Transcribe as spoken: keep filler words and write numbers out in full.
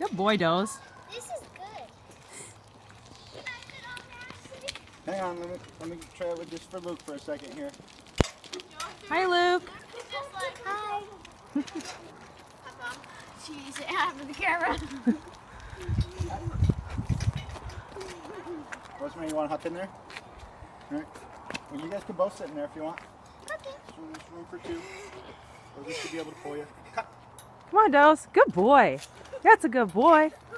Good boy, Doze. This is good. Hang on, let me, let me try it with this for Luke for a second here. Hi, Luke. Hi. Jeez, it happened to the camera. Rosemary, you want to hop in there? All right. Well, you guys can both sit in there if you want. Okay. There's room for two. Rosie should be able to pull you. Cut. Come on, Doze. Good boy. That's a good boy.